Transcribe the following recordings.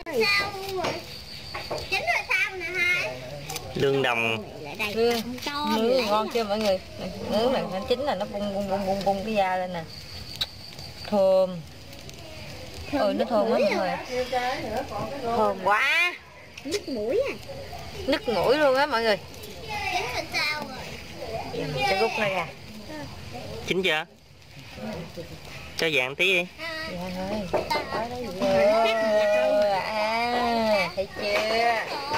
Sao rồi? Chín rồi sao nè hai? Lương đồng. Nướng ngon chưa mọi người? Nướng là nó chín là nó bung cái da lên nè. Thơm. Nó thơm lắm mọi người. Thơm quá. Nứt mũi à? Nứt mũi luôn á mọi người. Chín rồi sao rồi? Cái rút này à. Chín chưa? Cho vàng tí đi. Thấy chưa?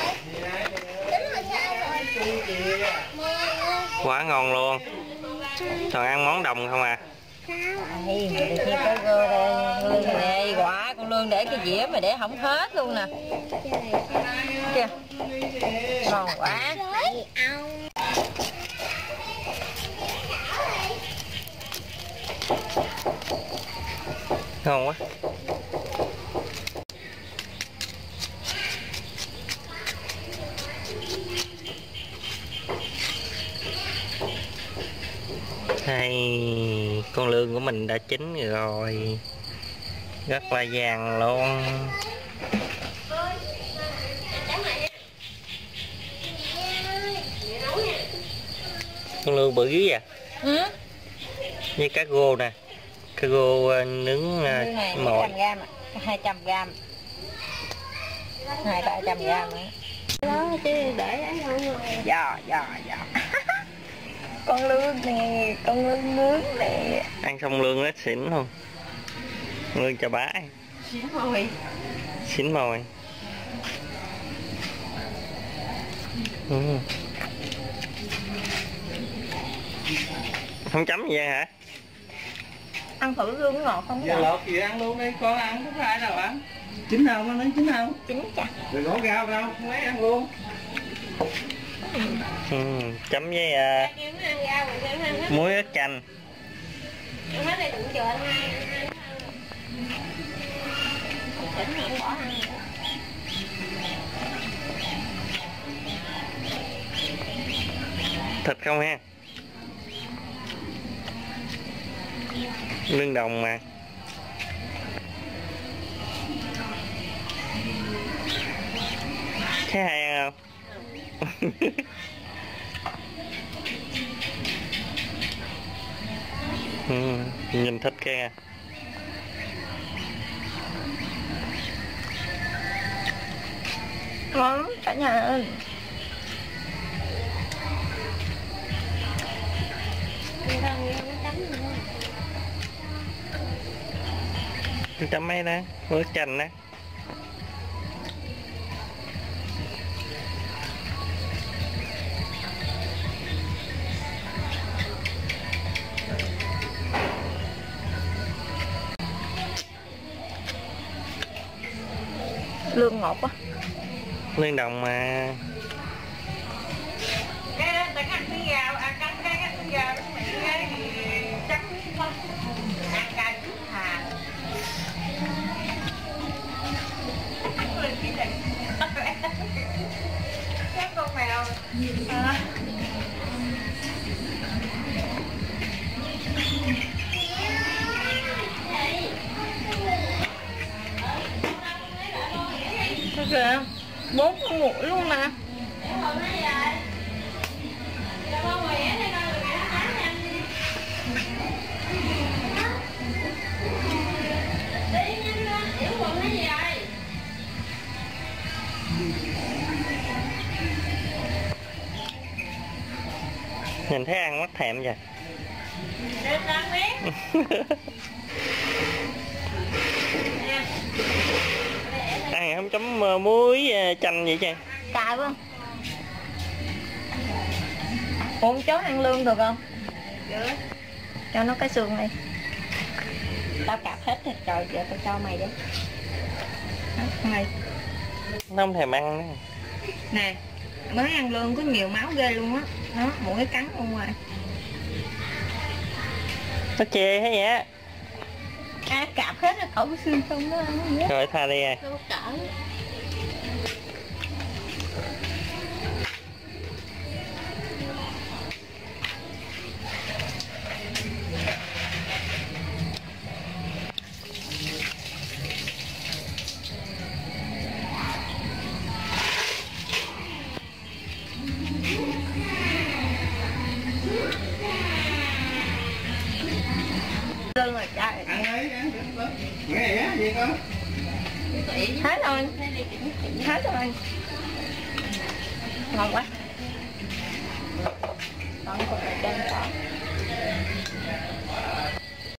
Quá ngon luôn. Toàn ăn món đồng không à. Đây, mình được có gơ đây, lương này, quả con lương để cái dĩa mà để không hết luôn nè. Kìa. Ngon quá. Ngon quá. Đây, con lương của mình đã chín rồi, rất là vàng luôn. Con lương bự dữ vậy? Như cá rô nè, cá rô nướng mồi. 200g, 200-300g nữa. Đó chứ để ấy không. Giò. Con lương nè, con lương nướng nè. Ăn xong lương nó xỉn luôn. Lương chà bá. Xỉn mồi. Không chấm gì vậy hả? Ăn thử lương ngọt không? Giờ lột gì ăn luôn đi, con ăn có phải đâu ăn. Chín không, nó nói chín không? Chín chặt. Rồi gõ rau đâu, không lấy ăn luôn. Chấm với muối ớt chanh. Thịt không ha? Lương đồng mà. Thấy hay ăn không? Nhìn thích kia. Ngon lắm cả nhà ơi. Chấm mấy đó, muối chanh đó. Lương ngọt quá. Lương đồng mà. Con mèo. Kìa, 4 con mũi luôn nè. Nhìn thấy ăn mắt thèm vậy. Ăn không chấm muối chanh vậy chứ? Cay quá. Con chó ăn lương được không? Được. Cho nó cái xương này. Tao cạp hết rồi, trời, giờ tao cho mày đi. Mày. Nó không thèm ăn nữa. Nè, mới ăn lương có nhiều máu ghê luôn á. Nó mỗi cái cắn luôn rồi. Nó chê thế vậy? Cạp hết rồi, cậu cái xương không nó ăn nữa. Rồi tha đi à. Đâu cỡ. Hết rồi. Hết rồi. Ngon quá. Còn cục này trên có.